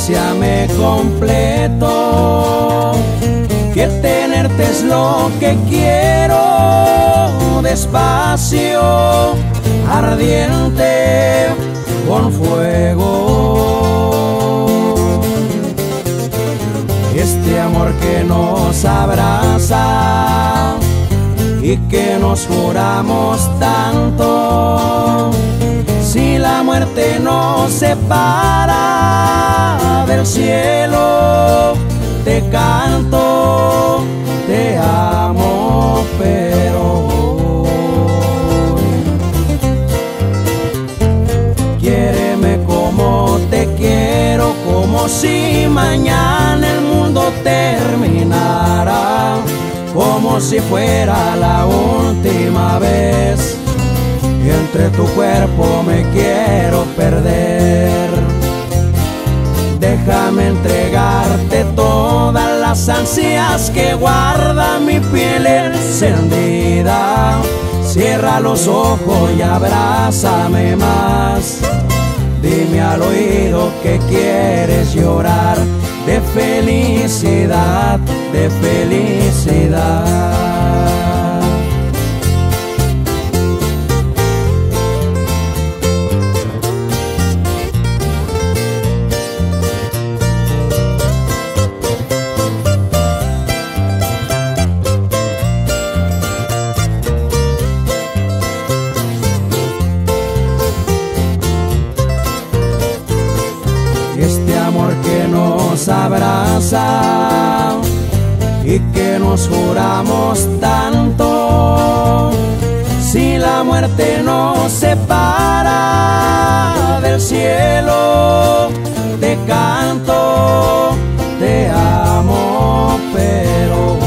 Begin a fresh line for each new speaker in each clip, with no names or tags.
acaríciame completo, que tenerte es lo que quiero. Despacio, ardiente, con fuego. Este amor que nos abraza y que nos juramos tanto, si la muerte nos separa del cielo, te canto, te amo, pero quiéreme como te quiero, como si mañana el mundo terminara, como si fuera la última vez. Y entre tu cuerpo me quiero perder. Déjame entregarte todas las ansias que guarda mi piel encendida. Cierra los ojos y abrázame más. Dime al oído que quieres llorar de felicidad, de felicidad. Este amor que nos abraza y que nos juramos tanto, si la muerte nos separa del cielo, te canto, te amo, pero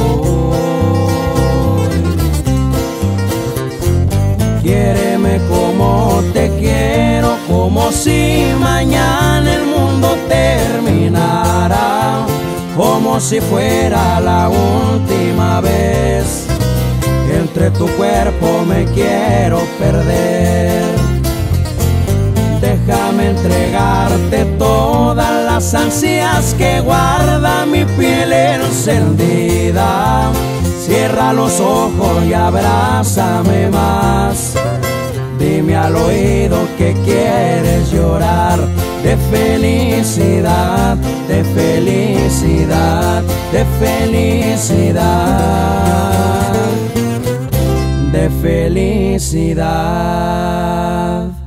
quiéreme como te quiero, como si mañana el mundo terminara, como si fuera la última vez. Entre tu cuerpo me quiero perder. Déjame entregarte todas las ansias que guarda mi piel encendida. Cierra los ojos y abrázame más. Dime al oído que quieres llorar de felicidad, de felicidad, de felicidad, de felicidad.